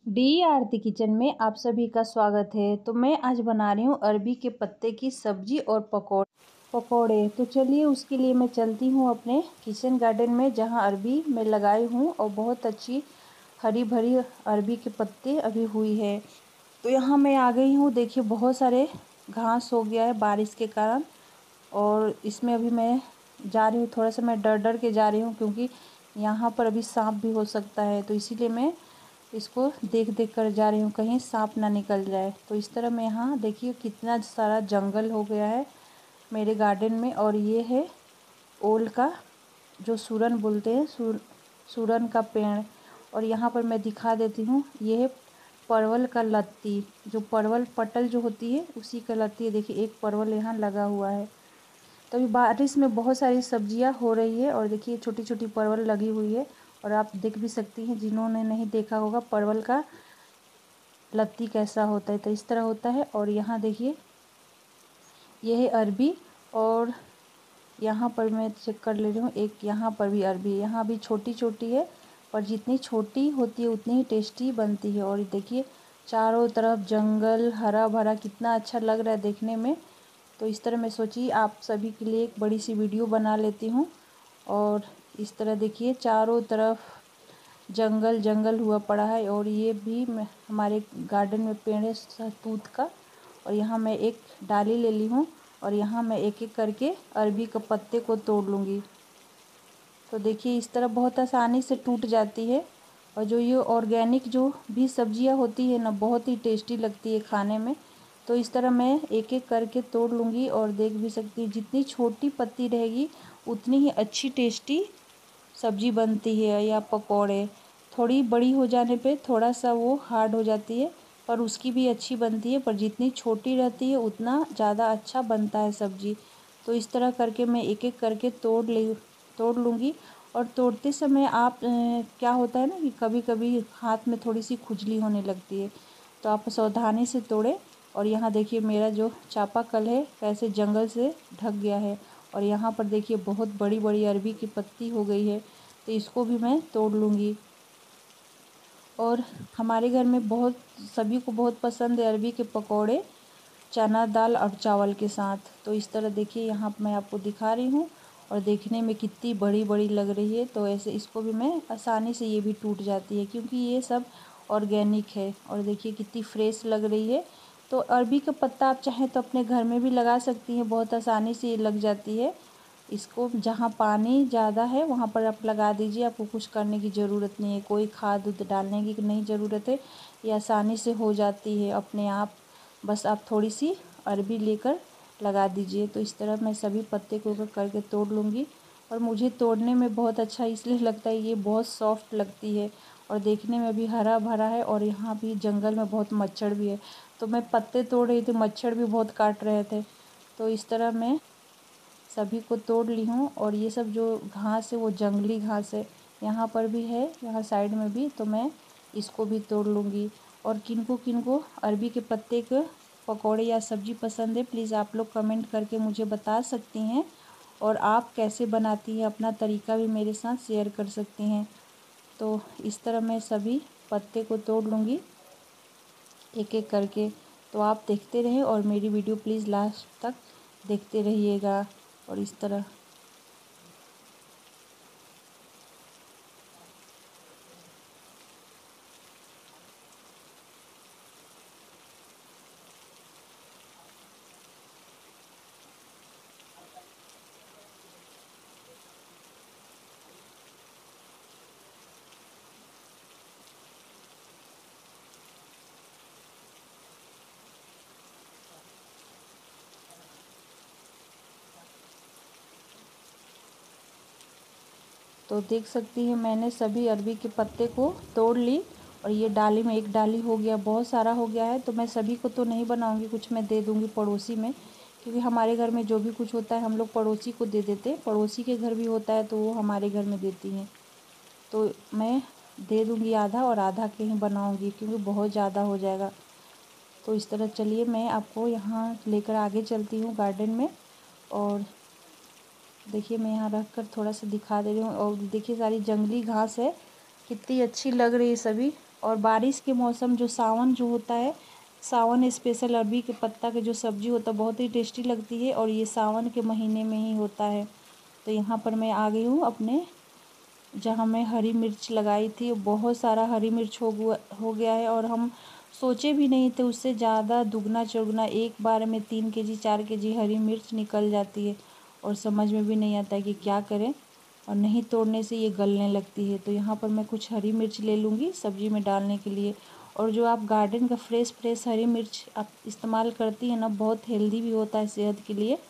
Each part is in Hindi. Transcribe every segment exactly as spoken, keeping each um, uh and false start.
डी आरती किचन में आप सभी का स्वागत है। तो मैं आज बना रही हूँ अरबी के पत्ते की सब्जी और पकौड़े पकौड़े तो चलिए उसके लिए मैं चलती हूँ अपने किचन गार्डन में, जहाँ अरबी मैं लगाई हूँ और बहुत अच्छी हरी भरी अरबी के पत्ते अभी हुई है। तो यहाँ मैं आ गई हूँ। देखिए बहुत सारे घास हो गया है बारिश के कारण, और इसमें अभी मैं जा रही हूँ। थोड़ा सा मैं डर डर के जा रही हूँ क्योंकि यहाँ पर अभी सांप भी हो सकता है, तो इसीलिए मैं इसको देख देख कर जा रही हूँ कहीं सांप ना निकल जाए। तो इस तरह मैं यहाँ देखिए कितना सारा जंगल हो गया है मेरे गार्डन में। और ये है ओल का, जो सूरन बोलते हैं, सूर सूरन का पेड़। और यहाँ पर मैं दिखा देती हूँ, ये है परवल का लत्ती, जो परवल पटल जो होती है उसी का लत्ती है। देखिए एक परवल यहाँ लगा हुआ है। तो अभी बारिश में बहुत सारी सब्जियां हो रही है, और देखिए छोटी छोटी परवल लगी हुई है। और आप देख भी सकती हैं, जिन्होंने नहीं देखा होगा परवल का लत्ती कैसा होता है, तो इस तरह होता है। और यहाँ देखिए यह है अरबी, और यहाँ पर मैं चेक कर ले रही हूँ, एक यहाँ पर भी अरबी, यहाँ भी छोटी छोटी है, पर जितनी छोटी होती है उतनी ही टेस्टी बनती है। और देखिए चारों तरफ जंगल हरा भरा, कितना अच्छा लग रहा है देखने में। तो इस तरह मैं सोची आप सभी के लिए एक बड़ी सी वीडियो बना लेती हूँ। और इस तरह देखिए चारों तरफ जंगल जंगल हुआ पड़ा है। और ये भी मैं हमारे गार्डन में पेड़ है सहतूत का। और यहाँ मैं एक डाली ले ली हूँ, और यहाँ मैं एक एक करके अरबी के पत्ते को तोड़ लूँगी। तो देखिए इस तरह बहुत आसानी से टूट जाती है। और जो ये ऑर्गेनिक जो भी सब्जियां होती है ना, बहुत ही टेस्टी लगती है खाने में। तो इस तरह मैं एक एक करके तोड़ लूँगी, और देख भी सकती हूँ जितनी छोटी पत्ती रहेगी उतनी ही अच्छी टेस्टी सब्जी बनती है, या पकौड़े। थोड़ी बड़ी हो जाने पे थोड़ा सा वो हार्ड हो जाती है, पर उसकी भी अच्छी बनती है। पर जितनी छोटी रहती है उतना ज़्यादा अच्छा बनता है सब्जी। तो इस तरह करके मैं एक एक करके तोड़ ले तोड़ लूँगी। और तोड़ते समय आप क्या होता है ना कि कभी कभी हाथ में थोड़ी सी खुजली होने लगती है, तो आप सावधानी से तोड़ें। और यहाँ देखिए मेरा जो चापाकल है कैसे जंगल से ढक गया है। और यहाँ पर देखिए बहुत बड़ी बड़ी अरबी की पत्ती हो गई है, तो इसको भी मैं तोड़ लूँगी। और हमारे घर में बहुत सभी को बहुत पसंद है अरबी के पकौड़े, चना दाल और चावल के साथ। तो इस तरह देखिए यहाँ मैं आपको दिखा रही हूँ, और देखने में कितनी बड़ी बड़ी लग रही है। तो ऐसे इसको भी मैं आसानी से, ये भी टूट जाती है क्योंकि ये सब ऑर्गेनिक है। और देखिए कितनी फ्रेश लग रही है। तो अरबी का पत्ता आप चाहें तो अपने घर में भी लगा सकती हैं, बहुत आसानी से ये लग जाती है। इसको जहाँ पानी ज़्यादा है वहाँ पर आप लगा दीजिए, आपको कुछ करने की ज़रूरत नहीं है, कोई खाद उद डालने की नहीं ज़रूरत है। ये आसानी से हो जाती है अपने आप। बस आप थोड़ी सी अरबी लेकर लगा दीजिए। तो इस तरह मैं सभी पत्ते को करके तोड़ लूँगी। और मुझे तोड़ने में बहुत अच्छा इसलिए लगता है, ये बहुत सॉफ्ट लगती है और देखने में भी हरा भरा है। और यहाँ भी जंगल में बहुत मच्छर भी है, तो मैं पत्ते तोड़ रही थी, मच्छर भी बहुत काट रहे थे। तो इस तरह मैं सभी को तोड़ ली हूँ। और ये सब जो घास है वो जंगली घास है, यहाँ पर भी है, यहाँ साइड में भी, तो मैं इसको भी तोड़ लूँगी। और किनको किनको अरबी के पत्ते के पकौड़े या सब्ज़ी पसंद है, प्लीज़ आप लोग कमेंट करके मुझे बता सकती हैं। और आप कैसे बनाती हैं अपना तरीका भी मेरे साथ शेयर कर सकती हैं। तो इस तरह मैं सभी पत्ते को तोड़ लूँगी एक एक करके। तो आप देखते रहें और मेरी वीडियो प्लीज़ लास्ट तक देखते रहिएगा। और इस तरह तो देख सकती हैं मैंने सभी अरबी के पत्ते को तोड़ ली। और ये डाली में एक डाली हो गया, बहुत सारा हो गया है। तो मैं सभी को तो नहीं बनाऊंगी, कुछ मैं दे दूंगी पड़ोसी में, क्योंकि हमारे घर में जो भी कुछ होता है हम लोग पड़ोसी को दे देते हैं। पड़ोसी के घर भी होता है तो वो हमारे घर में देती हैं। तो मैं दे दूंगी आधा, और आधा के ही बनाऊंगी क्योंकि बहुत ज़्यादा हो जाएगा। तो इस तरह चलिए मैं आपको यहाँ लेकर आगे चलती हूँ गार्डन में। और देखिए मैं यहाँ रख कर थोड़ा सा दिखा दे रही हूँ। और देखिए सारी जंगली घास है, कितनी अच्छी लग रही है सभी। और बारिश के मौसम जो सावन जो होता है, सावन स्पेशल अरबी के पत्ता के जो सब्ज़ी होता है बहुत ही टेस्टी लगती है और ये सावन के महीने में ही होता है। तो यहाँ पर मैं आ गई हूँ अपने जहाँ मैं हरी मिर्च लगाई थी, बहुत सारा हरी मिर्च हो गया हो गया है और हम सोचे भी नहीं थे उससे ज़्यादा दुगना चौगुना एक बार में तीन केजी चार केजी हरी मिर्च निकल जाती है और समझ में भी नहीं आता है कि क्या करें, और नहीं तोड़ने से ये गलने लगती है। तो यहाँ पर मैं कुछ हरी मिर्च ले लूँगी सब्ज़ी में डालने के लिए। और जो आप गार्डन का फ्रेश फ्रेश हरी मिर्च आप इस्तेमाल करती हैं ना, बहुत हेल्दी भी होता है सेहत के लिए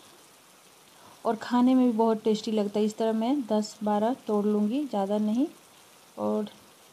और खाने में भी बहुत टेस्टी लगता है। इस तरह मैं दस बारह तोड़ लूँगी, ज़्यादा नहीं। और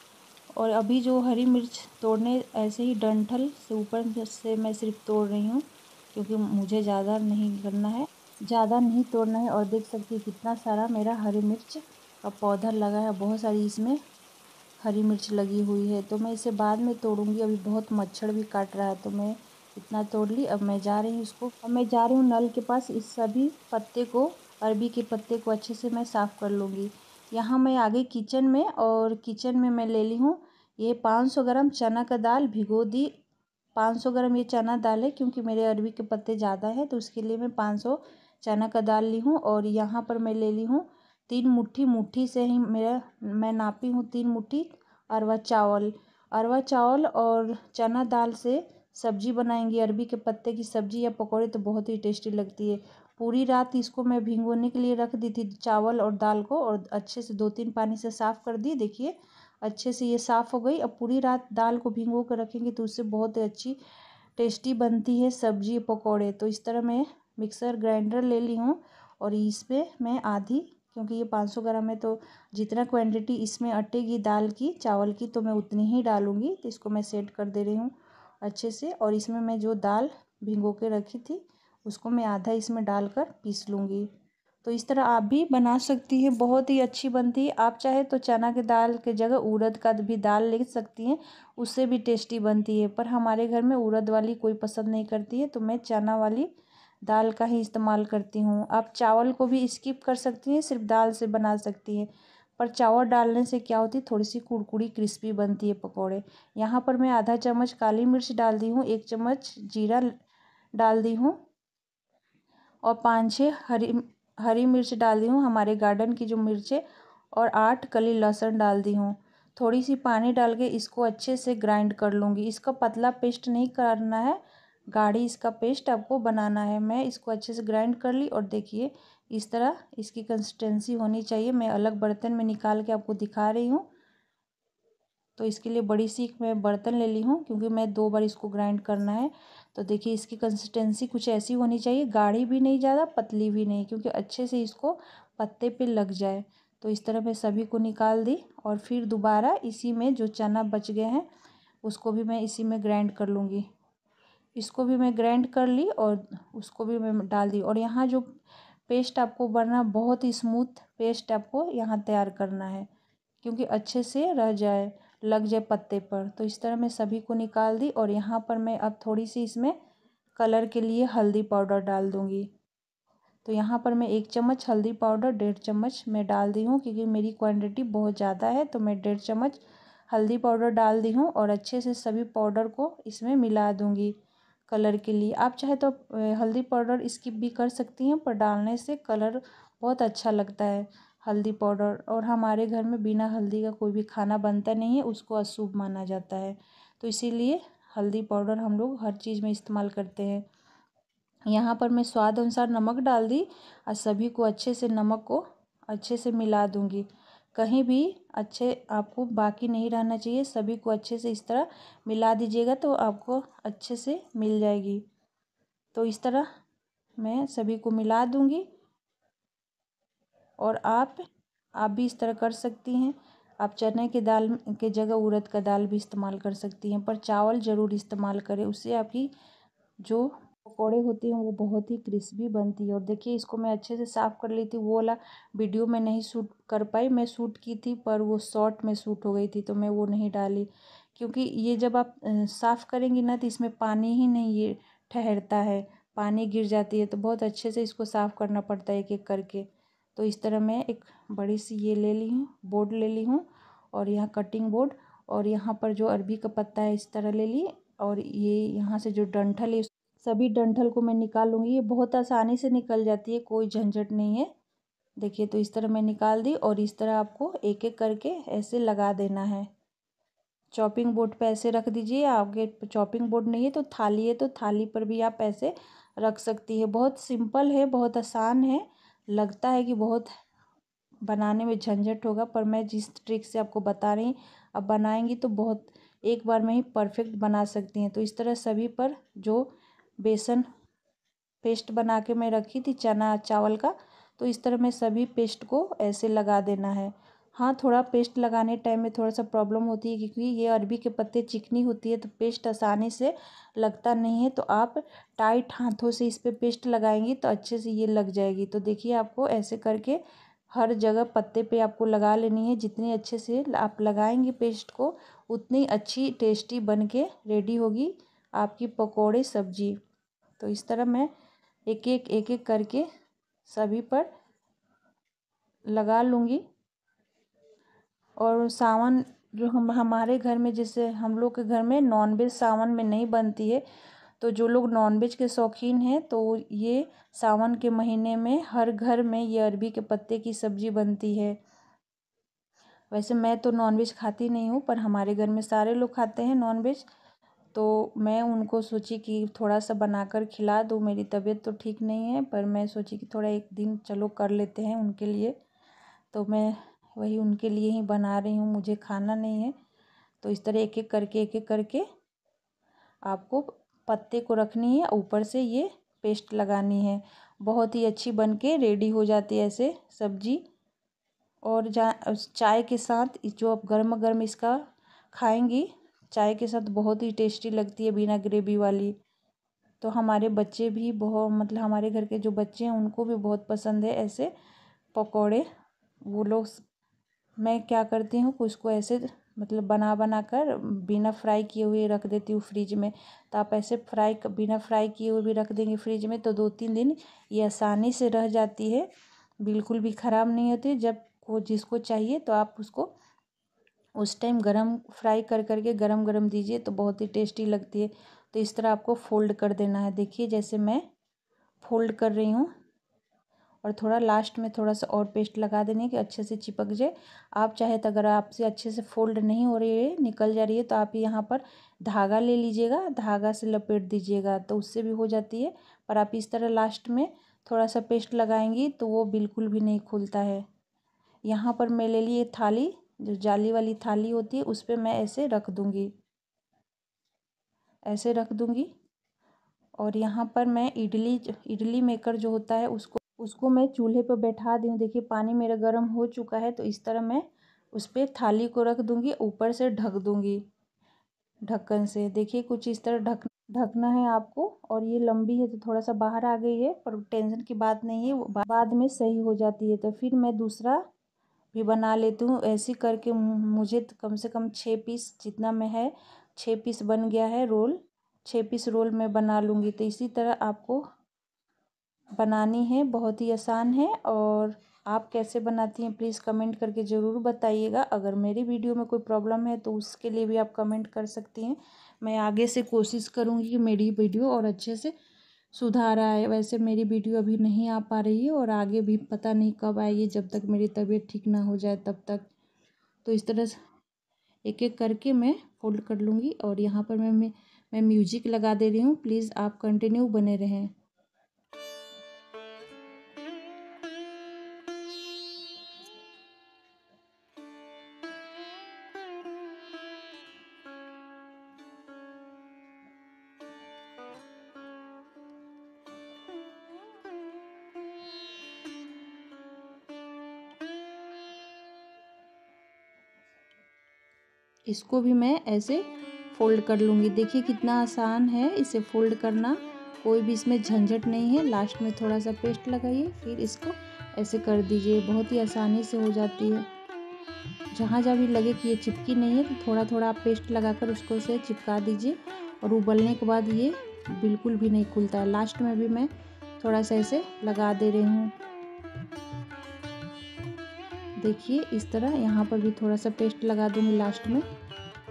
और अभी जो हरी मिर्च तोड़ने ऐसे ही डंठल से ऊपर से मैं सिर्फ तोड़ रही हूँ, क्योंकि मुझे ज़्यादा नहीं करना है, ज़्यादा नहीं तोड़ना है। और देख सकती है कितना सारा मेरा हरी मिर्च का पौधा लगा है, बहुत सारी इसमें हरी मिर्च लगी हुई है। तो मैं इसे बाद में तोड़ूंगी, अभी बहुत मच्छर भी काट रहा है। तो मैं इतना तोड़ ली, अब मैं जा रही हूँ इसको अब मैं जा रही हूँ नल के पास। इस सभी पत्ते को, अरबी के पत्ते को अच्छे से मैं साफ़ कर लूँगी। यहाँ मैं आ गई किचन में और किचन में मैं ले ली हूँ ये पाँच सौ ग्राम चना का दाल भिगो दी। पाँच सौ ग्राम ये चना दाल है, क्योंकि मेरे अरबी के पत्ते ज़्यादा है तो उसके लिए मैं पाँच सौ चना का दाल ली हूँ। और यहाँ पर मैं ले ली हूँ तीन मुट्ठी, मुट्ठी से ही मेरा मैं नापी हूँ तीन मुट्ठी अरवा चावल। अरवा चावल और चना दाल से सब्जी बनाएंगे, अरबी के पत्ते की सब्जी या पकौड़े, तो बहुत ही टेस्टी लगती है। पूरी रात इसको मैं भिगोने के लिए रख दी थी चावल और दाल को, और अच्छे से दो तीन पानी से साफ़ कर दी। देखिए अच्छे से ये साफ़ हो गई। अब पूरी रात दाल को भिगो कर रखेंगे तो उससे बहुत अच्छी टेस्टी बनती है सब्जी पकौड़े। तो इस तरह मैं मिक्सर ग्राइंडर ले ली हूँ और इसमें मैं आधी, क्योंकि ये पाँच सौ ग्राम है तो जितना क्वांटिटी इसमें अटेगी दाल की चावल की तो मैं उतनी ही डालूँगी। तो इसको मैं सेट कर दे रही हूँ अच्छे से। और इसमें मैं जो दाल भिगो के रखी थी उसको मैं आधा इसमें डालकर पीस लूँगी। तो इस तरह आप भी बना सकती हैं, बहुत ही अच्छी बनती है। आप चाहे तो चना के दाल के जगह उड़द का भी दाल ले सकती हैं, उससे भी टेस्टी बनती है। पर हमारे घर में उड़द वाली कोई पसंद नहीं करती है तो मैं चना वाली दाल का ही इस्तेमाल करती हूँ। आप चावल को भी स्किप कर सकती हैं, सिर्फ दाल से बना सकती हैं। पर चावल डालने से क्या होती है, थोड़ी सी कुरकुरी क्रिस्पी बनती है पकौड़े। यहाँ पर मैं आधा चम्मच काली मिर्च डाल दी हूँ, एक चम्मच जीरा डाल दी हूँ और पाँच छः हरी हरी मिर्च डाल दी हूँ, हमारे गार्डन की जो मिर्च है, और आठ कली लहसुन डाल दी हूँ। थोड़ी सी पानी डाल के इसको अच्छे से ग्राइंड कर लूँगी। इसका पतला पेस्ट नहीं करना है, गाढ़ी इसका पेस्ट आपको बनाना है। मैं इसको अच्छे से ग्राइंड कर ली और देखिए इस तरह इसकी कंसिस्टेंसी होनी चाहिए। मैं अलग बर्तन में निकाल के आपको दिखा रही हूँ। तो इसके लिए बड़ी सी मैं बर्तन ले ली हूँ, क्योंकि मैं दो बार इसको ग्राइंड करना है। तो देखिए इसकी कंसिस्टेंसी कुछ ऐसी होनी चाहिए, गाढ़ी भी नहीं ज़्यादा पतली भी नहीं, क्योंकि अच्छे से इसको पत्ते पे लग जाए। तो इस तरह मैं सभी को निकाल दी और फिर दोबारा इसी में जो चना बच गए हैं उसको भी मैं इसी में ग्राइंड कर लूँगी। इसको भी मैं ग्राइंड कर ली और उसको भी मैं डाल दी। और यहाँ जो पेस्ट आपको बनना, बहुत ही स्मूथ पेस्ट आपको यहाँ तैयार करना है, क्योंकि अच्छे से रह जाए, लग जाए पत्ते पर। तो इस तरह मैं सभी को निकाल दी। और यहाँ पर मैं अब थोड़ी सी इसमें कलर के लिए हल्दी पाउडर डाल दूँगी। तो यहाँ पर मैं एक चम्मच हल्दी पाउडर, डेढ़ चम्मच मैं डाल दी हूँ, क्योंकि मेरी क्वांटिटी बहुत ज़्यादा है तो मैं डेढ़ चम्मच हल्दी पाउडर डाल दी हूँ। और अच्छे से सभी पाउडर को इसमें मिला दूँगी कलर के लिए। आप चाहे तो हल्दी पाउडर स्किप भी कर सकती हैं, पर डालने से कलर बहुत अच्छा लगता है हल्दी पाउडर। और हमारे घर में बिना हल्दी का कोई भी खाना बनता नहीं है, उसको अशुभ माना जाता है। तो इसीलिए हल्दी पाउडर हम लोग हर चीज़ में इस्तेमाल करते हैं। यहाँ पर मैं स्वाद अनुसार नमक डाल दी और सभी को अच्छे से नमक को अच्छे से मिला दूँगी। कहीं भी अच्छे आपको बाकी नहीं रहना चाहिए, सभी को अच्छे से इस तरह मिला दीजिएगा तो आपको अच्छे से मिल जाएगी। तो इस तरह मैं सभी को मिला दूँगी और आप आप भी इस तरह कर सकती हैं। आप चने की दाल के जगह उड़द का दाल भी इस्तेमाल कर सकती हैं, पर चावल ज़रूर इस्तेमाल करें, उससे आपकी जो पकौड़े होते हैं वो बहुत ही क्रिस्पी बनती है। और देखिए इसको मैं अच्छे से साफ़ कर ली थी, वो वाला वीडियो में नहीं शूट कर पाई, मैं शूट की थी पर वो शॉर्ट में शूट हो गई थी तो मैं वो नहीं डाली। क्योंकि ये जब आप साफ़ करेंगी ना तो इसमें पानी ही नहीं ये ठहरता है, पानी गिर जाती है, तो बहुत अच्छे से इसको साफ़ करना पड़ता है एक एक करके। तो इस तरह मैं एक बड़ी सी ये ले ली हूँ, बोर्ड ले ली हूँ और यहाँ कटिंग बोर्ड, और यहाँ पर जो अरबी का पत्ता है इस तरह ले लिए और ये यहाँ से जो डंठल है सभी डंठल को मैं निकाल लूँगी। ये बहुत आसानी से निकल जाती है, कोई झंझट नहीं है। देखिए तो इस तरह मैं निकाल दी और इस तरह आपको एक एक करके ऐसे लगा देना है। चॉपिंग बोर्ड पे ऐसे रख दीजिए। आपके चॉपिंग बोर्ड नहीं है तो थाली है तो थाली पर भी आप ऐसे रख सकती है। बहुत सिंपल है, बहुत आसान है। लगता है कि बहुत बनाने में झंझट होगा, पर मैं जिस ट्रिक से आपको बता रही अब बनाएंगी तो बहुत एक बार में ही परफेक्ट बना सकती हैं। तो इस तरह सभी पर जो बेसन पेस्ट बना के मैं रखी थी चना चावल का, तो इस तरह मैं सभी पेस्ट को ऐसे लगा देना है। हाँ, थोड़ा पेस्ट लगाने टाइम में थोड़ा सा प्रॉब्लम होती है क्योंकि ये अरबी के पत्ते चिकनी होती है तो पेस्ट आसानी से लगता नहीं है। तो आप टाइट हाथों से इस पर पेस्ट लगाएंगी तो अच्छे से ये लग जाएगी। तो देखिए आपको ऐसे करके हर जगह पत्ते पे आपको लगा लेनी है। जितने अच्छे से आप लगाएंगे पेस्ट को उतनी अच्छी टेस्टी बन के रेडी होगी आपकी पकौड़े सब्जी। तो इस तरह मैं एक एक एक एक करके सभी पर लगा लूँगी। और सावन जो हम हमारे घर में, जैसे हम लोग के घर में नॉनवेज सावन में नहीं बनती है, तो जो लोग नॉनवेज के शौकीन हैं तो ये सावन के महीने में हर घर में ये अरबी के पत्ते की सब्ज़ी बनती है। वैसे मैं तो नॉनवेज खाती नहीं हूँ, पर हमारे घर में सारे लोग खाते हैं नॉनवेज, तो मैं उनको सोची कि थोड़ा सा बनाकर खिला दूँ। मेरी तबीयत तो ठीक नहीं है, पर मैं सोची कि थोड़ा एक दिन चलो कर लेते हैं उनके लिए, तो मैं वही उनके लिए ही बना रही हूँ, मुझे खाना नहीं है। तो इस तरह एक एक करके एक एक करके आपको पत्ते को रखनी है, ऊपर से ये पेस्ट लगानी है। बहुत ही अच्छी बन के रेडी हो जाती है ऐसे सब्जी। और जा चाय के साथ जो आप गर्म गर्म इसका खाएंगी, चाय के साथ बहुत ही टेस्टी लगती है बिना ग्रेवी वाली। तो हमारे बच्चे भी बहुत, मतलब हमारे घर के जो बच्चे हैं उनको भी बहुत पसंद है ऐसे पकौड़े। वो लोग, मैं क्या करती हूँ कुछ को ऐसे मतलब बना बना कर बिना फ्राई किए हुए रख देती हूँ फ्रिज में। तो आप ऐसे फ्राई बिना फ्राई किए हुए भी रख देंगे फ्रिज में तो दो तीन दिन ये आसानी से रह जाती है, बिल्कुल भी ख़राब नहीं होती। जब को जिसको चाहिए तो आप उसको उस टाइम गरम फ्राई कर करके गरम गरम दीजिए तो बहुत ही टेस्टी लगती है। तो इस तरह आपको फोल्ड कर देना है। देखिए जैसे मैं फोल्ड कर रही हूँ और थोड़ा लास्ट में थोड़ा सा और पेस्ट लगा देनी है कि अच्छे से चिपक जाए। आप चाहे तो अगर आपसे अच्छे से फोल्ड नहीं हो रही है, निकल जा रही है, तो आप यहाँ पर धागा ले लीजिएगा, धागा से लपेट दीजिएगा तो उससे भी हो जाती है। पर आप इस तरह लास्ट में थोड़ा सा पेस्ट लगाएंगी तो वो बिल्कुल भी नहीं खुलता है। यहाँ पर मैं ले ली थाली, जो जाली वाली थाली होती है उस पर मैं ऐसे रख दूँगी, ऐसे रख दूँगी। और यहाँ पर मैं इडली इडली मेकर जो होता है उसको उसको मैं चूल्हे पर बैठा दी हूँ। देखिए पानी मेरा गर्म हो चुका है, तो इस तरह मैं उस पर थाली को रख दूँगी, ऊपर से ढक दूँगी ढक्कन से। देखिए कुछ इस तरह ढक ढकना है आपको। और ये लंबी है तो थोड़ा सा बाहर आ गई है, पर टेंशन की बात नहीं है, वो बाद में सही हो जाती है। तो फिर मैं दूसरा भी बना लेती हूँ। ऐसे करके मुझे कम से कम छः पीस जितना में है, छः पीस बन गया है रोल, छः पीस रोल मैं बना लूँगी। तो इसी तरह आपको बनानी है, बहुत ही आसान है। और आप कैसे बनाती हैं प्लीज़ कमेंट करके ज़रूर बताइएगा। अगर मेरी वीडियो में कोई प्रॉब्लम है तो उसके लिए भी आप कमेंट कर सकती हैं। मैं आगे से कोशिश करूँगी कि मेरी वीडियो और अच्छे से सुधार आए। वैसे मेरी वीडियो अभी नहीं आ पा रही है और आगे भी पता नहीं कब आएगी, जब तक मेरी तबीयत ठीक ना हो जाए तब तक। तो इस तरह एक एक करके मैं फोल्ड कर लूँगी। और यहाँ पर मैं मैं, मैं म्यूजिक लगा दे रही हूँ, प्लीज़ आप कंटिन्यू बने रहें। इसको भी मैं ऐसे फोल्ड कर लूँगी। देखिए कितना आसान है इसे फोल्ड करना, कोई भी इसमें झंझट नहीं है। लास्ट में थोड़ा सा पेस्ट लगाइए, फिर इसको ऐसे कर दीजिए, बहुत ही आसानी से हो जाती है। जहाँ जहाँ भी लगे कि ये चिपकी नहीं है तो थोड़ा थोड़ा आप पेस्ट लगाकर उसको से चिपका दीजिए। और उबलने के बाद ये बिल्कुल भी नहीं खुलता है। लास्ट में भी मैं थोड़ा सा ऐसे लगा दे रही हूँ। देखिए इस तरह यहाँ पर भी थोड़ा सा पेस्ट लगा दूँगी लास्ट में।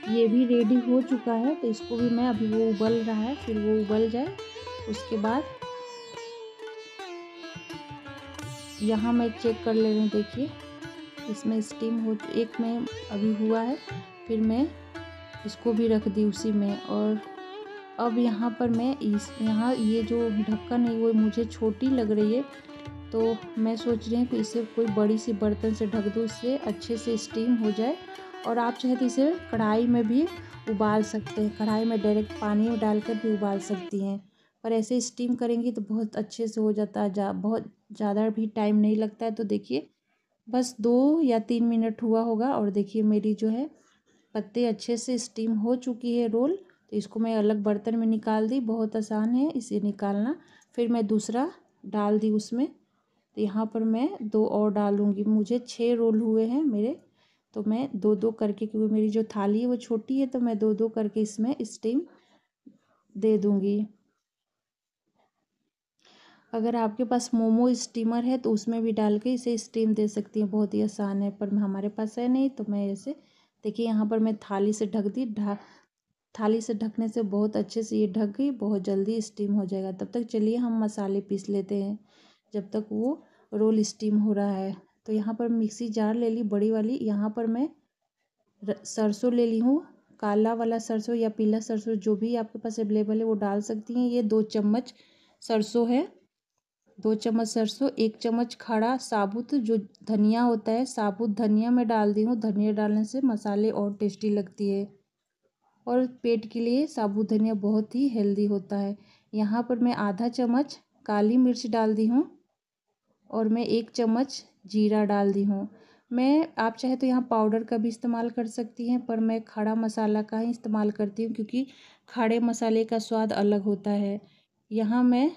ये भी रेडी हो चुका है। तो इसको भी मैं, अभी वो उबल रहा है, फिर वो उबल जाए उसके बाद यहाँ मैं चेक कर ले रही हूँ। देखिए इसमें स्टीम हो, एक में अभी हुआ है, फिर मैं इसको भी रख दी उसी में। और अब यहाँ पर मैं इस यहाँ ये जो ढक्कन है वो मुझे छोटी लग रही है, तो मैं सोच रही हूँ कि इसे कोई बड़ी सी बर्तन से ढक दूँ, इससे अच्छे से स्टीम हो जाए। और आप चाहे तो इसे कढ़ाई में भी उबाल सकते हैं, कढ़ाई में डायरेक्ट पानी में डालकर भी उबाल सकती हैं, पर ऐसे स्टीम करेंगी तो बहुत अच्छे से हो जाता है, जा बहुत ज़्यादा भी टाइम नहीं लगता है। तो देखिए बस दो या तीन मिनट हुआ होगा और देखिए मेरी जो है पत्ते अच्छे से स्टीम हो चुकी है रोल। तो इसको मैं अलग बर्तन में निकाल दी, बहुत आसान है इसे निकालना। फिर मैं दूसरा डाल दी उसमें। तो यहाँ पर मैं दो और डालूँगी, मुझे छः रोल हुए हैं मेरे, तो मैं दो दो करके, क्योंकि मेरी जो थाली है वो छोटी है, तो मैं दो दो करके इसमें स्टीम दे दूँगी। अगर आपके पास मोमो स्टीमर है तो उसमें भी डाल के इसे स्टीम दे सकती हैं, बहुत ही आसान है, पर हमारे पास है नहीं, तो मैं ऐसे देखिए यहाँ पर मैं थाली से ढक दी। ढा थाली से ढकने से बहुत अच्छे से ये ढक गई, बहुत जल्दी स्टीम हो जाएगा। तब तक चलिए हम मसाले पीस लेते हैं जब तक वो रोल स्टीम हो रहा है। तो यहाँ पर मिक्सी जार ले ली बड़ी वाली, यहाँ पर मैं सरसों ले ली हूँ, काला वाला सरसों या पीला सरसों जो भी आपके पास अवेलेबल है वो डाल सकती हैं। ये दो चम्मच सरसों है, दो चम्मच सरसों, एक चम्मच खड़ा साबुत जो धनिया होता है, साबुत धनिया मैं डाल दी हूँ। धनिया डालने से मसाले और टेस्टी लगती है, और पेट के लिए साबुत धनिया बहुत ही हेल्दी होता है। यहाँ पर मैं आधा चम्मच काली मिर्च डाल दी हूँ, और मैं एक चम्मच जीरा डाल दी हूँ। मैं, आप चाहे तो यहाँ पाउडर का भी इस्तेमाल कर सकती हैं, पर मैं खड़ा मसाला का ही इस्तेमाल करती हूँ, क्योंकि खड़े मसाले का स्वाद अलग होता है। यहाँ मैं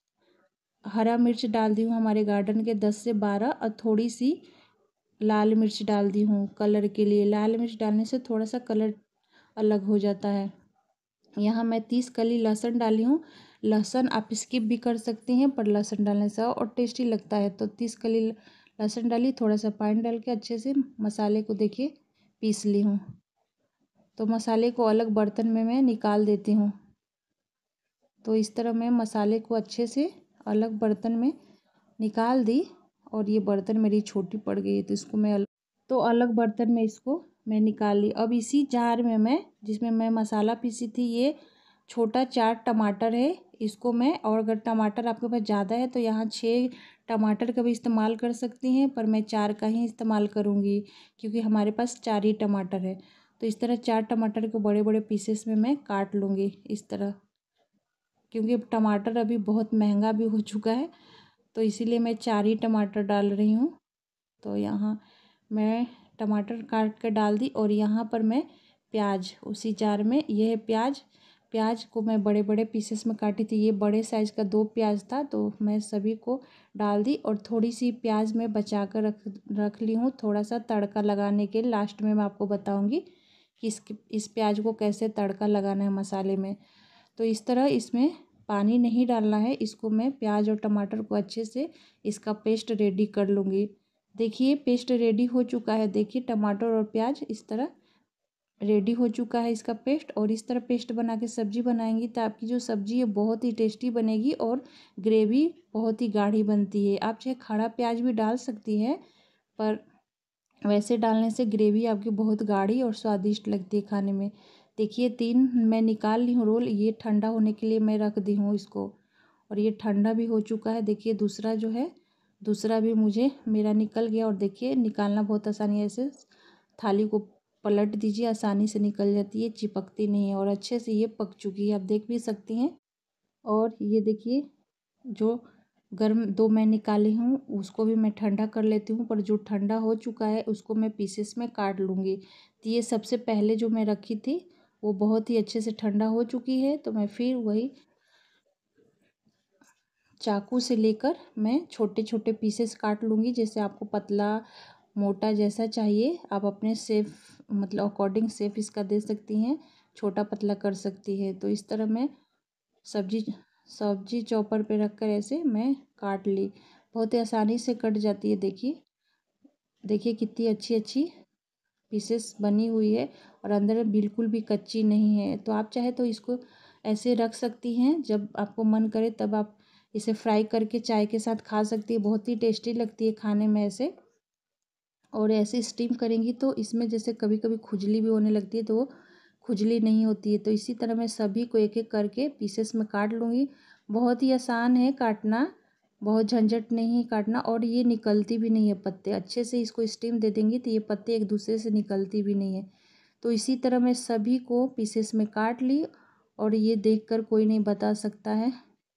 हरा मिर्च डाल दी हूँ, हमारे गार्डन के दस से बारह, और थोड़ी सी लाल मिर्च डाल दी हूँ कलर के लिए। लाल मिर्च डालने से थोड़ा सा कलर अलग हो जाता है। यहाँ मैं तीस कली लहसुन डाली हूँ। लहसुन आप स्किप भी कर सकती हैं, पर लहसुन डालने से और टेस्टी लगता है। तो तीस कली लहसुन डाली, थोड़ा सा पानी डाल के अच्छे से मसाले को देखिए पीस ली हूँ। तो मसाले को अलग बर्तन में मैं निकाल देती हूँ। तो इस तरह मैं मसाले को अच्छे से अलग बर्तन में निकाल दी, और ये बर्तन मेरी छोटी पड़ गई है, तो इसको मैं अलग तो अलग बर्तन में इसको मैं निकाल ली। अब इसी जार में मैं, जिसमें मैं मसाला पीसी थी, ये छोटा चार टमाटर है, इसको मैं, और अगर टमाटर आपके पास ज़्यादा है तो यहाँ छः टमाटर का भी इस्तेमाल कर सकती हैं, पर मैं चार का ही इस्तेमाल करूँगी, क्योंकि हमारे पास चार ही टमाटर है। तो इस तरह चार टमाटर को बड़े बड़े पीसेस में मैं काट लूँगी इस तरह, क्योंकि टमाटर अभी बहुत महंगा भी हो चुका है, तो इसीलिए मैं चार ही टमाटर डाल रही हूँ। तो यहाँ मैं टमाटर काट कर डाल दी, और यहाँ पर मैं प्याज उसी जार में, यह है प्याज। प्याज को मैं बड़े बड़े पीसेस में काटी थी, ये बड़े साइज़ का दो प्याज था, तो मैं सभी को डाल दी। और थोड़ी सी प्याज मैं बचा कर रख रख ली हूँ, थोड़ा सा तड़का लगाने के लास्ट में मैं आपको बताऊँगी कि इस इस प्याज को कैसे तड़का लगाना है मसाले में। तो इस तरह इसमें पानी नहीं डालना है, इसको मैं प्याज और टमाटर को अच्छे से इसका पेस्ट रेडी कर लूँगी। देखिए पेस्ट रेडी हो चुका है, देखिए टमाटर और प्याज इस तरह रेडी हो चुका है इसका पेस्ट। और इस तरह पेस्ट बना के सब्ज़ी बनाएंगी तो आपकी जो सब्ज़ी है बहुत ही टेस्टी बनेगी, और ग्रेवी बहुत ही गाढ़ी बनती है। आप चाहे खड़ा प्याज भी डाल सकती हैं, पर वैसे डालने से ग्रेवी आपकी बहुत गाढ़ी और स्वादिष्ट लगती है खाने में। देखिए तीन मैं निकाल ली हूँ रोल, ये ठंडा होने के लिए मैं रख दी हूँ इसको, और ये ठंडा भी हो चुका है। देखिए दूसरा जो है, दूसरा भी मुझे मेरा निकल गया, और देखिए निकालना बहुत आसानी है, ऐसे थाली को पलट दीजिए, आसानी से निकल जाती है, चिपकती नहीं है, और अच्छे से ये पक चुकी है, आप देख भी सकती हैं। और ये देखिए जो गर्म दो मैं निकाली हूँ उसको भी मैं ठंडा कर लेती हूँ, पर जो ठंडा हो चुका है उसको मैं पीसेस में काट लूँगी। तो ये सबसे पहले जो मैं रखी थी वो बहुत ही अच्छे से ठंडा हो चुकी है, तो मैं फिर वही चाकू से लेकर मैं छोटे छोटे पीसेस काट लूँगी। जैसे आपको पतला मोटा जैसा चाहिए, आप अपने शेप मतलब अकॉर्डिंग शेप इसका दे सकती हैं, छोटा पतला कर सकती है। तो इस तरह मैं सब्जी सब्जी चॉपर पे रख कर ऐसे मैं काट ली, बहुत ही आसानी से कट जाती है। देखिए देखिए कितनी अच्छी अच्छी पीसेस बनी हुई है और अंदर बिल्कुल भी कच्ची नहीं है। तो आप चाहे तो इसको ऐसे रख सकती हैं, जब आपको मन करे तब आप इसे फ्राई करके चाय के साथ खा सकती है। बहुत ही टेस्टी लगती है खाने में ऐसे। और ऐसे स्टीम करेंगी तो इसमें जैसे कभी कभी खुजली भी होने लगती है, तो वो खुजली नहीं होती है। तो इसी तरह मैं सभी को एक एक करके पीसेस में काट लूँगी। बहुत ही आसान है काटना, बहुत झंझट नहीं है काटना, और ये निकलती भी नहीं है पत्ते। अच्छे से इसको स्टीम दे देंगी तो ये पत्ते एक दूसरे से निकलती भी नहीं है। तो इसी तरह मैं सभी को पीसेस में काट ली, और ये देखकर कोई नहीं बता सकता है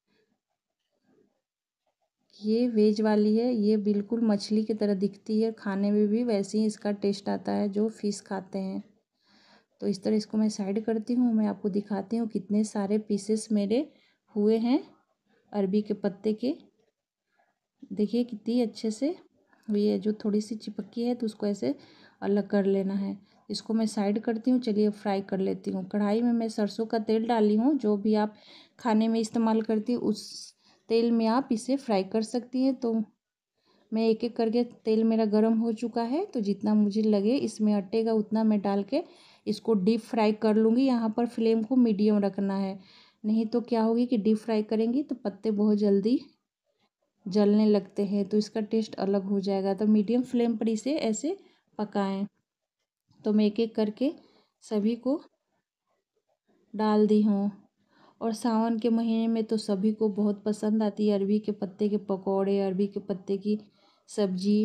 ये वेज वाली है। ये बिल्कुल मछली की तरह दिखती है, खाने में भी वैसे ही इसका टेस्ट आता है जो फ़िश खाते हैं। तो इस तरह इसको मैं साइड करती हूँ। मैं आपको दिखाती हूँ कितने सारे पीसेस मेरे हुए हैं अरबी के पत्ते के। देखिए कितनी अच्छे से हुई है। जो थोड़ी सी चिपकी है तो उसको ऐसे अलग कर लेना है। इसको मैं साइड करती हूँ। चलिए फ्राई कर लेती हूँ। कढ़ाई में मैं सरसों का तेल डाली हूँ। जो भी आप खाने में इस्तेमाल करती हूँ उस तेल में आप इसे फ्राई कर सकती हैं। तो मैं एक एक करके, तेल मेरा गर्म हो चुका है, तो जितना मुझे लगे इसमें अटेगा उतना मैं डाल के इसको डीप फ्राई कर लूँगी। यहाँ पर फ्लेम को मीडियम रखना है, नहीं तो क्या होगी कि डीप फ्राई करेंगी तो पत्ते बहुत जल्दी जलने लगते हैं, तो इसका टेस्ट अलग हो जाएगा। तो मीडियम फ्लेम पर इसे ऐसे पकाएं। तो मैं एक एक करके सभी को डाल दी हूँ। और सावन के महीने में तो सभी को बहुत पसंद आती है अरबी के पत्ते के पकौड़े, अरबी के पत्ते की सब्जी।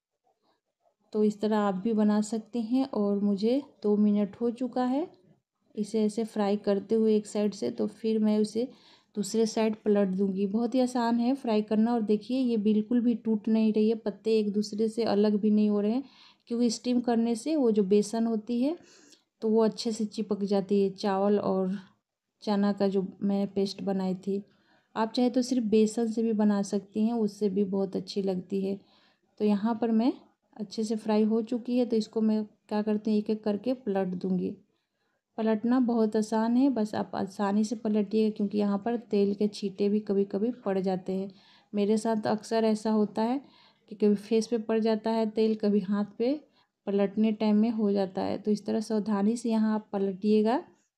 तो इस तरह आप भी बना सकते हैं। और मुझे दो मिनट हो चुका है इसे ऐसे फ्राई करते हुए एक साइड से, तो फिर मैं उसे दूसरे साइड पलट दूंगी। बहुत ही आसान है फ्राई करना। और देखिए ये बिल्कुल भी टूट नहीं रही है, पत्ते एक दूसरे से अलग भी नहीं हो रहे हैं, क्योंकि स्टीम करने से वो जो बेसन होती है तो वो अच्छे से चिपक जाती है, चावल और चना का जो मैं पेस्ट बनाई थी। आप चाहे तो सिर्फ बेसन से भी बना सकती हैं, उससे भी बहुत अच्छी लगती है। तो यहाँ पर मैं अच्छे से फ्राई हो चुकी है, तो इसको मैं क्या करती हूँ एक एक करके पलट दूँगी। पलटना बहुत आसान है, बस आप आसानी से पलटिएगा, क्योंकि यहाँ पर तेल के छींटे भी कभी कभी पड़ जाते हैं। मेरे साथ अक्सर ऐसा होता है कि कभी फेस पे पड़ जाता है तेल, कभी हाथ पे पलटने टाइम में हो जाता है। तो इस तरह सावधानी से यहाँ आप पलटिएगा।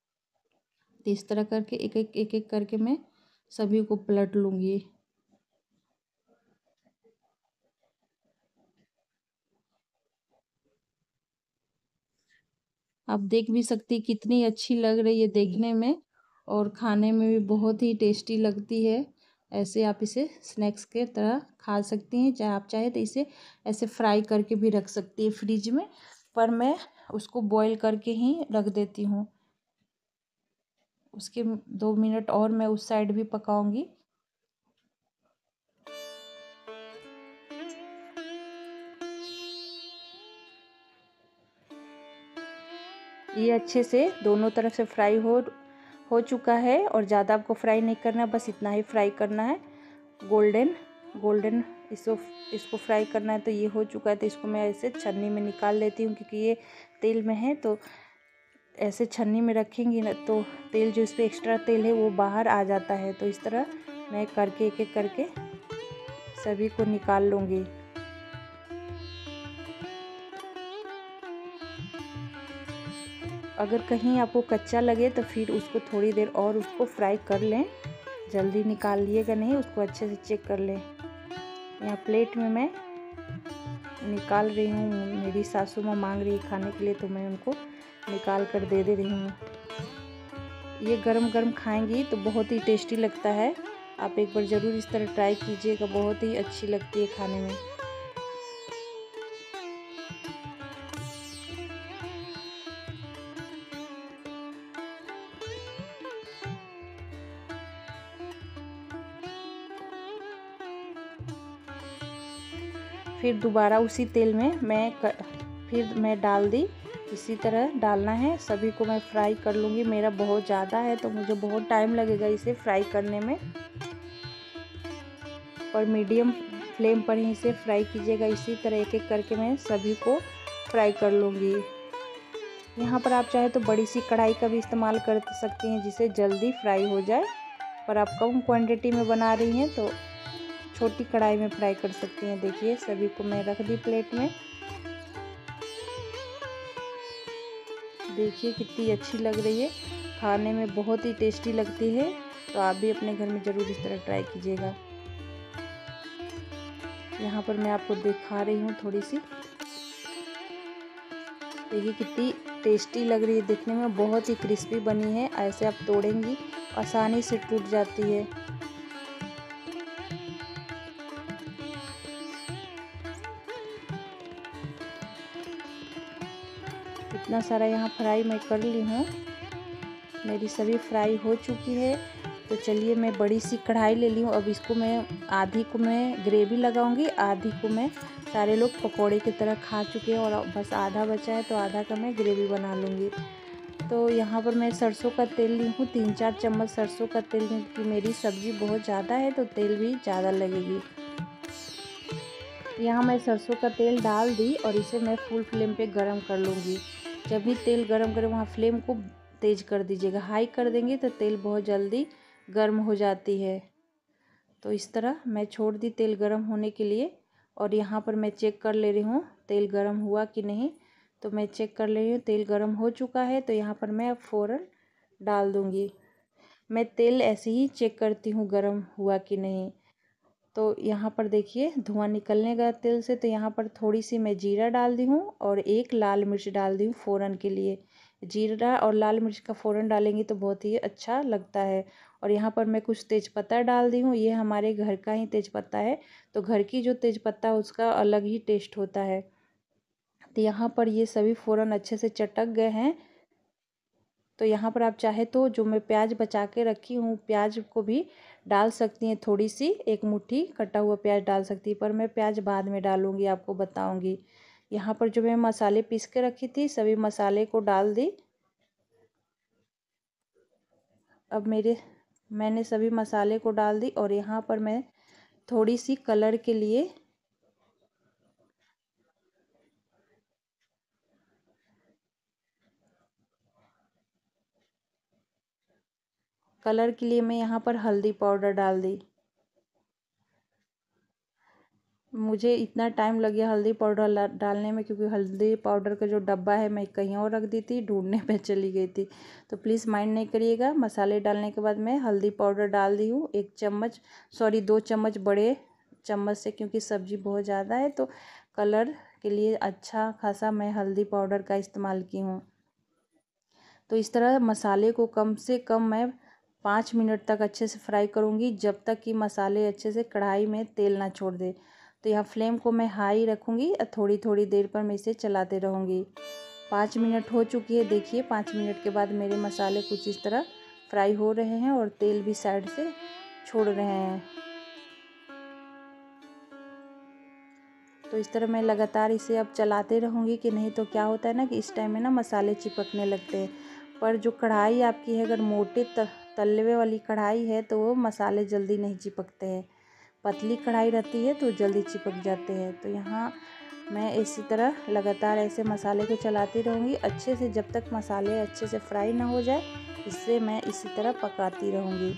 तो इस तरह करके एक एक एक एक करके मैं सभी को पलट लूँगी। आप देख भी सकती कितनी अच्छी लग रही है देखने में, और खाने में भी बहुत ही टेस्टी लगती है। ऐसे आप इसे स्नैक्स के तरह खा सकती हैं। चाहे आप चाहे तो इसे ऐसे फ्राई करके भी रख सकती है फ्रिज में, पर मैं उसको बॉईल करके ही रख देती हूँ। उसके दो मिनट और मैं उस साइड भी पकाऊंगी। ये अच्छे से दोनों तरफ से फ्राई हो हो चुका है, और ज़्यादा आपको फ्राई नहीं करना, बस इतना ही फ्राई करना है। गोल्डन गोल्डन इसको इसको फ्राई करना है। तो ये हो चुका है, तो इसको मैं ऐसे छन्नी में निकाल लेती हूँ, क्योंकि ये तेल में है। तो ऐसे छन्नी में रखेंगी ना तो तेल, जो इस पर एक्स्ट्रा तेल है वो बाहर आ जाता है। तो इस तरह मैं करके एक एक करके सभी को निकाल लूँगी। अगर कहीं आपको कच्चा लगे तो फिर उसको थोड़ी देर और उसको फ्राई कर लें, जल्दी निकाल लिएगा नहीं, उसको अच्छे से चेक कर लें। यहाँ प्लेट में मैं निकाल रही हूँ। मेरी सासू माँ मांग रही है खाने के लिए, तो मैं उनको निकाल कर दे दे रही हूँ। ये गरम गरम खाएंगी तो बहुत ही टेस्टी लगता है। आप एक बार ज़रूर इस तरह ट्राई कीजिएगा, बहुत ही अच्छी लगती है खाने में। फिर दोबारा उसी तेल में मैं कर, फिर मैं डाल दी। इसी तरह डालना है, सभी को मैं फ्राई कर लूँगी। मेरा बहुत ज़्यादा है तो मुझे बहुत टाइम लगेगा इसे फ्राई करने में, और मीडियम फ्लेम पर ही इसे फ्राई कीजिएगा। इसी तरह एक एक करके मैं सभी को फ्राई कर लूँगी। यहाँ पर आप चाहे तो बड़ी सी कढ़ाई का भी इस्तेमाल कर सकती हैं, जिससे जल्दी फ्राई हो जाए। पर आप कम क्वांटिटी में बना रही हैं तो छोटी कढ़ाई में फ्राई कर सकती हैं। देखिए सभी को मैं रख दी प्लेट में। देखिए कितनी अच्छी लग रही है, खाने में बहुत ही टेस्टी लगती है। तो आप भी अपने घर में ज़रूर इस तरह ट्राई कीजिएगा। यहाँ पर मैं आपको दिखा रही हूँ थोड़ी सी, देखिए कितनी टेस्टी लग रही है, दिखने में बहुत ही क्रिस्पी बनी है। ऐसे आप तोड़ेंगी आसानी से टूट जाती है। इतना सारा यहाँ फ्राई मैं कर ली हूँ, मेरी सभी फ्राई हो चुकी है। तो चलिए मैं बड़ी सी कढ़ाई ले ली हूँ। अब इसको मैं आधी को मैं ग्रेवी लगाऊंगी, आधी को मैं, सारे लोग पकोड़े की तरह खा चुके हैं और बस आधा बचा है तो आधा का मैं ग्रेवी बना लूँगी। तो यहाँ पर मैं सरसों का तेल ली हूँ, तीन चार चम्मच सरसों का तेल, क्योंकि मेरी सब्ज़ी बहुत ज़्यादा है तो तेल भी ज़्यादा लगेगी। यहाँ मैं सरसों का तेल डाल दी और इसे मैं फुल फ्लेम पे गरम कर लूँगी। जब भी तेल गरम करें वहाँ फ्लेम को तेज़ कर दीजिएगा, हाई कर देंगे तो तेल बहुत जल्दी गर्म हो जाती है। तो इस तरह मैं छोड़ दी तेल गरम होने के लिए और यहाँ पर मैं चेक कर ले रही हूँ तेल गरम हुआ कि नहीं। तो मैं चेक कर ले रही हूँ तेल गरम हो चुका है। तो यहाँ पर मैं अब फ़ौरन डाल दूँगी। मैं तेल ऐसे ही चेक करती हूँ गरम हुआ कि नहीं। तो यहाँ पर देखिए धुआं निकलने का तेल से। तो यहाँ पर थोड़ी सी मैं जीरा डाल दी हूँ और एक लाल मिर्च डाल दी हूँ फ़ौरन के लिए। जीरा और लाल मिर्च का फ़ौरन डालेंगे तो बहुत ही अच्छा लगता है। और यहाँ पर मैं कुछ तेज़पत्ता डाल दी हूँ, ये हमारे घर का ही तेज़पत्ता है, तो घर की जो तेज़पत्ता है उसका अलग ही टेस्ट होता है। तो यहाँ पर ये सभी फ़ौरन अच्छे से चटक गए हैं। तो यहाँ पर आप चाहे तो जो मैं प्याज बचा के रखी हूँ प्याज को भी डाल सकती हैं, थोड़ी सी एक मुट्ठी कटा हुआ प्याज डाल सकती है, पर मैं प्याज बाद में डालूँगी, आपको बताऊँगी। यहाँ पर जो मैं मसाले पीस के रखी थी सभी मसाले को डाल दी। अब मेरे मैंने सभी मसाले को डाल दी और यहाँ पर मैं थोड़ी सी कलर के लिए कलर के लिए मैं यहाँ पर हल्दी पाउडर डाल दी। मुझे इतना टाइम लग गया हल्दी पाउडर डालने में, क्योंकि हल्दी पाउडर का जो डब्बा है मैं कहीं और रख दी थी, ढूंढने पे चली गई थी। तो प्लीज़ माइंड नहीं करिएगा। मसाले डालने के बाद मैं हल्दी पाउडर डाल दी हूँ, एक चम्मच सॉरी दो चम्मच बड़े चम्मच से, क्योंकि सब्ज़ी बहुत ज़्यादा है तो कलर के लिए अच्छा खासा मैं हल्दी पाउडर का इस्तेमाल की हूँ। तो इस तरह मसाले को कम से कम मैं पाँच मिनट तक अच्छे से फ्राई करूँगी, जब तक कि मसाले अच्छे से कढ़ाई में तेल ना छोड़ दे। तो यहाँ फ्लेम को मैं हाई रखूँगी और थोड़ी थोड़ी देर पर मैं इसे चलाते रहूँगी। पाँच मिनट हो चुकी है, देखिए पाँच मिनट के बाद मेरे मसाले कुछ इस तरह फ्राई हो रहे हैं और तेल भी साइड से छोड़ रहे हैं। तो इस तरह मैं लगातार इसे अब चलाते रहूँगी, कि नहीं तो क्या होता है ना कि इस टाइम में ना मसाले चिपकने लगते हैं। पर जो कढ़ाई आपकी है अगर मोटे तलवे वाली कढ़ाई है तो वो मसाले जल्दी नहीं चिपकते हैं, पतली कढ़ाई रहती है तो जल्दी चिपक जाते हैं। तो यहाँ मैं इसी तरह लगातार ऐसे मसाले को चलाती रहूँगी अच्छे से, जब तक मसाले अच्छे से फ्राई ना हो जाए, इससे मैं इसी तरह पकाती रहूँगी।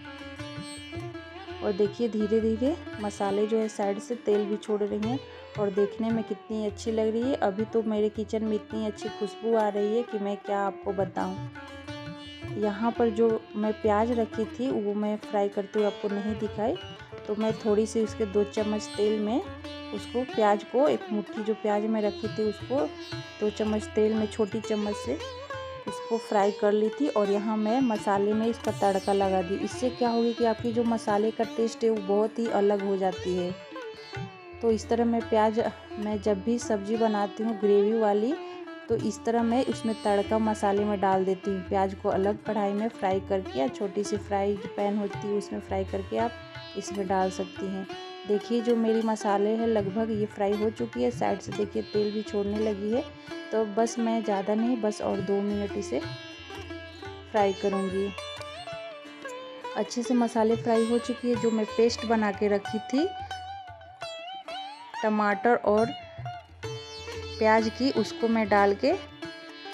और देखिए धीरे धीरे मसाले जो है साइड से तेल भी छोड़ रही हैं और देखने में कितनी अच्छी लग रही है। अभी तो मेरे किचन में इतनी अच्छी खुशबू आ रही है कि मैं क्या आपको बताऊं। यहाँ पर जो मैं प्याज रखी थी वो मैं फ्राई करते हुए आपको नहीं दिखाई, तो मैं थोड़ी सी उसके दो चम्मच तेल में उसको प्याज को, एक मुट्ठी जो प्याज मैं रखी थी उसको दो चम्मच तेल में छोटी चम्मच से उसको फ्राई कर ली थी। और यहाँ मैं मसाले में इसका तड़का लगा दी। इससे क्या होगी कि आपकी जो मसाले का टेस्ट है वो बहुत ही अलग हो जाती है। तो इस तरह मैं प्याज, मैं जब भी सब्ज़ी बनाती हूँ ग्रेवी वाली, तो इस तरह मैं उसमें तड़का मसाले में डाल देती हूँ। प्याज को अलग कढ़ाई में फ्राई करके, या छोटी सी फ्राई पैन होती है उसमें फ्राई करके आप इसमें डाल सकती हैं। देखिए जो मेरी मसाले है लगभग ये फ्राई हो चुकी है, साइड से देखिए तेल भी छोड़ने लगी है। तो बस मैं ज़्यादा नहीं, बस और दो मिनट इसे फ्राई करूँगी। अच्छे से मसाले फ्राई हो चुकी है। जो मैं पेस्ट बना के रखी थी टमाटर और प्याज की, उसको मैं डाल के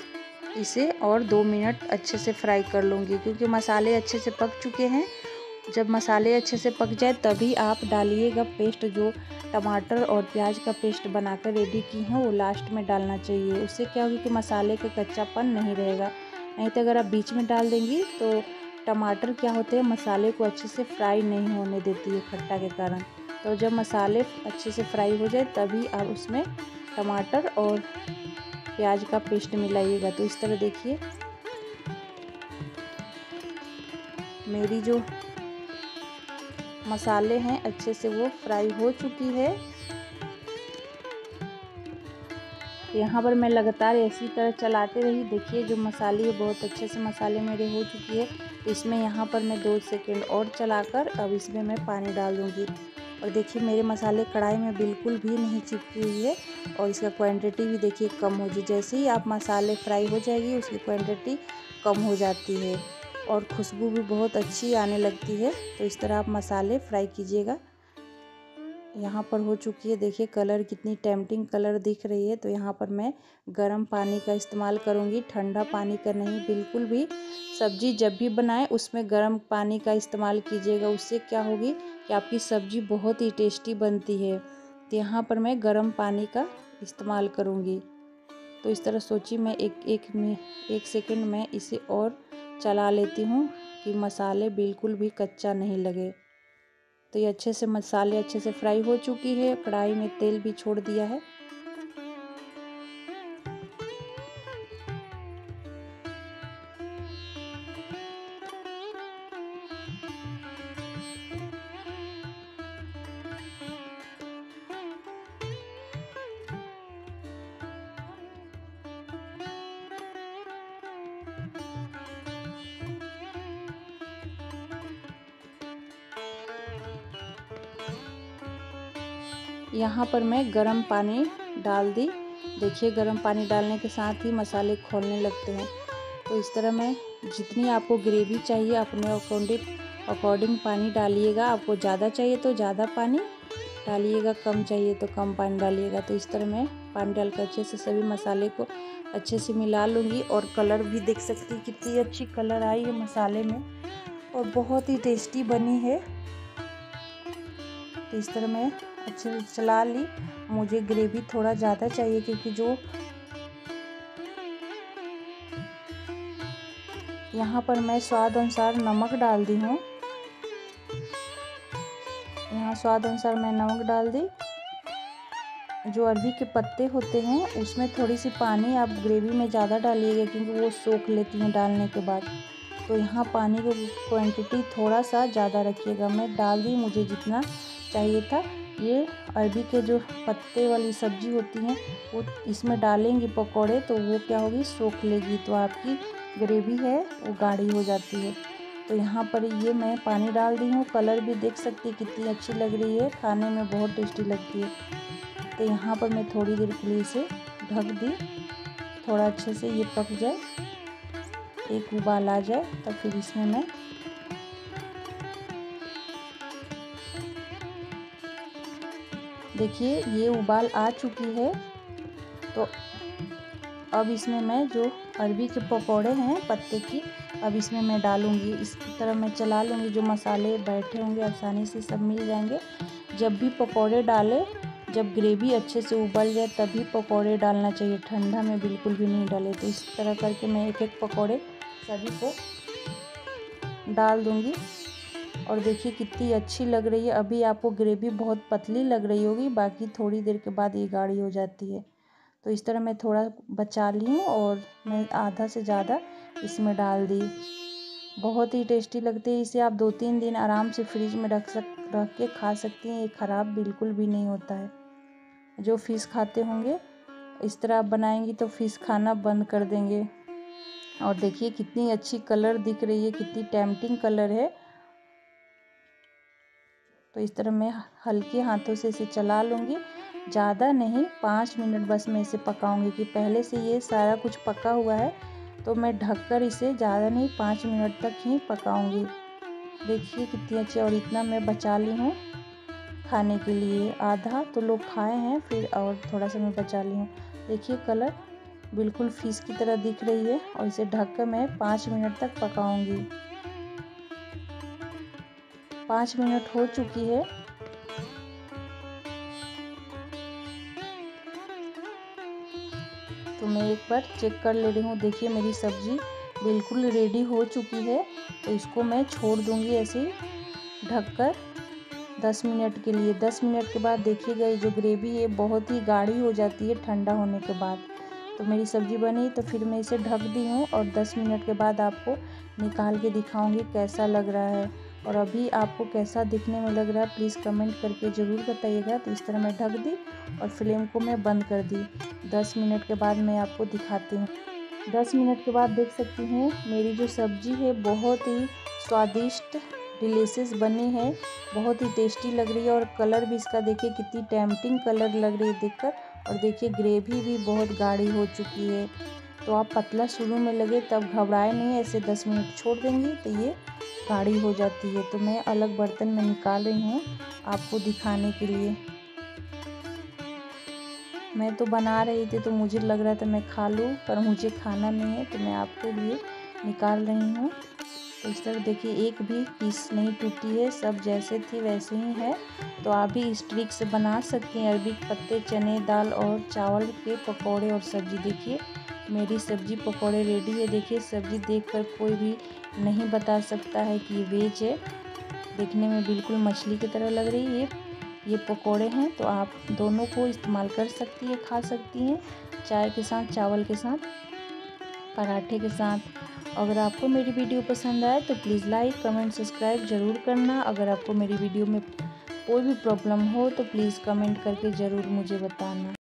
इसे और दो मिनट अच्छे से फ्राई कर लूँगी, क्योंकि मसाले अच्छे से पक चुके हैं। जब मसाले अच्छे से पक जाए तभी आप डालिएगा पेस्ट, जो टमाटर और प्याज का पेस्ट बनाकर रेडी की हैं वो लास्ट में डालना चाहिए। उससे क्या होगी कि मसाले का कच्चापन नहीं रहेगा। नहीं तो अगर आप बीच में डाल देंगी तो टमाटर क्या होते हैं, मसाले को अच्छे से फ्राई नहीं होने देती है खट्टा के कारण। तो जब मसाले अच्छे से फ्राई हो जाए तभी आप उसमें टमाटर और प्याज का पेस्ट मिलाइएगा। तो इस तरह देखिए मेरी जो मसाले हैं अच्छे से वो फ्राई हो चुकी है। यहाँ पर मैं लगातार इसी तरह चलाते रही। देखिए जो मसाले बहुत अच्छे से मसाले मेरे हो चुकी है। तो इसमें यहाँ पर मैं दो सेकंड और चलाकर अब इसमें मैं पानी डाल दूँगी। और देखिए मेरे मसाले कढ़ाई में बिल्कुल भी नहीं चिपकी हुई है और इसका क्वांटिटी भी देखिए कम हो जाए। जैसे ही आप मसाले फ्राई हो जाएगी उसकी क्वांटिटी कम हो जाती है और खुशबू भी बहुत अच्छी आने लगती है। तो इस तरह आप मसाले फ्राई कीजिएगा। यहाँ पर हो चुकी है, देखिए कलर कितनी टेम्पटिंग कलर दिख रही है। तो यहाँ पर मैं गर्म पानी का इस्तेमाल करूँगी, ठंडा पानी का नहीं बिल्कुल भी। सब्ज़ी जब भी बनाएं उसमें गर्म पानी का इस्तेमाल कीजिएगा, उससे क्या होगी कि आपकी सब्ज़ी बहुत ही टेस्टी बनती है। तो यहाँ पर मैं गर्म पानी का इस्तेमाल करूँगी। तो इस तरह सोचिए मैं एक एक में एक सेकंड में इसे और चला लेती हूँ कि मसाले बिल्कुल भी कच्चा नहीं लगे। तो ये अच्छे से मसाले अच्छे से फ्राई हो चुकी है, कढ़ाई में तेल भी छोड़ दिया है। यहाँ पर मैं गरम पानी डाल दी। देखिए गरम पानी डालने के साथ ही मसाले खौलने लगते हैं। तो इस तरह मैं जितनी आपको ग्रेवी चाहिए अपने अकॉर्डिंग अकॉर्डिंग पानी डालिएगा। आपको ज़्यादा चाहिए तो ज़्यादा पानी डालिएगा, कम चाहिए तो कम पानी डालिएगा। तो इस तरह मैं पानी डालकर अच्छे से सभी मसाले को अच्छे से मिला लूँगी। और कलर भी देख सकती हैं कितनी अच्छी कलर आई है मसाले में और बहुत ही टेस्टी बनी है। तो इस तरह मैं अच्छे से चला ली। मुझे ग्रेवी थोड़ा ज़्यादा चाहिए क्योंकि जो यहाँ पर मैं स्वाद अनुसार नमक डाल दी हूँ। यहाँ स्वाद अनुसार मैं नमक डाल दी। जो अरबी के पत्ते होते हैं उसमें थोड़ी सी पानी आप ग्रेवी में ज़्यादा डालिएगा क्योंकि वो सोख लेती हैं डालने के बाद। तो यहाँ पानी की क्वांटिटी थोड़ा सा ज़्यादा रखिएगा। मैं डाल दी मुझे जितना चाहिए था। ये अरबी के जो पत्ते वाली सब्ज़ी होती हैं वो इसमें डालेंगी पकौड़े तो वो क्या होगी, सोख लेगी। तो आपकी ग्रेवी है वो गाढ़ी हो जाती है। तो यहाँ पर ये मैं पानी डाल दी हूँ। कलर भी देख सकती है कितनी अच्छी लग रही है, खाने में बहुत टेस्टी लगती है। तो यहाँ पर मैं थोड़ी देर के लिए इसे ढक दी, थोड़ा अच्छे से ये पक जाए, एक उबाल आ जाए तब फिर इसमें मैं देखिए ये उबाल आ चुकी है। तो अब इसमें मैं जो अरबी के पकौड़े हैं पत्ते की अब इसमें मैं डालूँगी। इस तरह मैं चला लूँगी, जो मसाले बैठे होंगे आसानी से सब मिल जाएंगे। जब भी पकौड़े डालें, जब ग्रेवी अच्छे से उबल जाए तभी पकौड़े डालना चाहिए, ठंडा में बिल्कुल भी नहीं डाले। तो इस तरह करके मैं एक एक पकौड़े सभी को डाल दूँगी। और देखिए कितनी अच्छी लग रही है। अभी आपको ग्रेवी बहुत पतली लग रही होगी, बाकी थोड़ी देर के बाद ये गाढ़ी हो जाती है। तो इस तरह मैं थोड़ा बचा ली हूँ और मैं आधा से ज़्यादा इसमें डाल दी। बहुत ही टेस्टी लगती है। इसे आप दो तीन दिन आराम से फ्रिज में रख सक रख के खा सकती हैं। ये ख़राब बिल्कुल भी नहीं होता है। जो फ़िश खाते होंगे इस तरह आप बनाएंगी तो फ़िश खाना बंद कर देंगे। और देखिए कितनी अच्छी कलर दिख रही है, कितनी टेम्पटिंग कलर है। तो इस तरह मैं हल्के हाथों से इसे चला लूँगी, ज़्यादा नहीं, पाँच मिनट बस मैं इसे पकाऊंगी कि पहले से ये सारा कुछ पका हुआ है। तो मैं ढककर इसे ज़्यादा नहीं पाँच मिनट तक ही पकाऊंगी। देखिए कितनी अच्छी, और इतना मैं बचा ली हूँ खाने के लिए। आधा तो लोग खाए हैं, फिर और थोड़ा सा मैं बचा ली हूँ। देखिए कलर बिल्कुल फ़िश की तरह दिख रही है। और इसे ढककर मैं पाँच मिनट तक पकाऊंगी। पाँच मिनट हो चुकी है। तो मैं एक बार चेक कर ले रही हूँ। देखिए मेरी सब्ज़ी बिल्कुल रेडी हो चुकी है। तो इसको मैं छोड़ दूँगी ऐसे ही ढककर दस मिनट के लिए। दस मिनट के बाद देखिएगा ये जो ग्रेवी है बहुत ही गाढ़ी हो जाती है ठंडा होने के बाद। तो मेरी सब्ज़ी बनी तो फिर मैं इसे ढक दी हूँ और दस मिनट के बाद आपको निकाल के दिखाऊंगी कैसा लग रहा है। और अभी आपको कैसा दिखने में लग रहा है प्लीज़ कमेंट करके ज़रूर बताइएगा। तो इस तरह मैं ढक दी और फ्लेम को मैं बंद कर दी। दस मिनट के बाद मैं आपको दिखाती हूँ। दस मिनट के बाद देख सकती हैं मेरी जो सब्ज़ी है बहुत ही स्वादिष्ट डिलीशियस बनी है। बहुत ही टेस्टी लग रही है और कलर भी इसका देखिए कितनी टेम्पटिंग कलर लग रही है देखकर। और देखिए ग्रेवी भी बहुत गाढ़ी हो चुकी है। तो आप पतला शुरू में लगे तब घबराए नहीं, ऐसे दस मिनट छोड़ देंगी तो ये गाढ़ी हो जाती है। तो मैं अलग बर्तन में निकाल रही हूँ आपको दिखाने के लिए। मैं तो बना रही थी तो मुझे लग रहा था मैं खा लूँ, पर मुझे खाना नहीं है तो मैं आपके लिए निकाल रही हूँ। तो इस तरह देखिए एक भी पीस नहीं टूटी है, सब जैसे थी वैसे ही है। तो आप भी इस ट्रिक से बना सकती हैं अरबी के पत्ते, चने दाल और चावल के पकौड़े और सब्ज़ी। देखिए मेरी सब्ज़ी पकौड़े रेडी है। देखिए सब्ज़ी देखकर कोई भी नहीं बता सकता है कि ये वेज है। देखने में बिल्कुल मछली की तरह लग रही है। ये पकौड़े हैं तो आप दोनों को इस्तेमाल कर सकती हैं, खा सकती हैं चाय के साथ, चावल के साथ, पराठे के साथ। अगर आपको मेरी वीडियो पसंद आए तो प्लीज़ लाइक कमेंट सब्सक्राइब ज़रूर करना। अगर आपको मेरी वीडियो में कोई भी प्रॉब्लम हो तो प्लीज़ कमेंट करके ज़रूर मुझे बताना।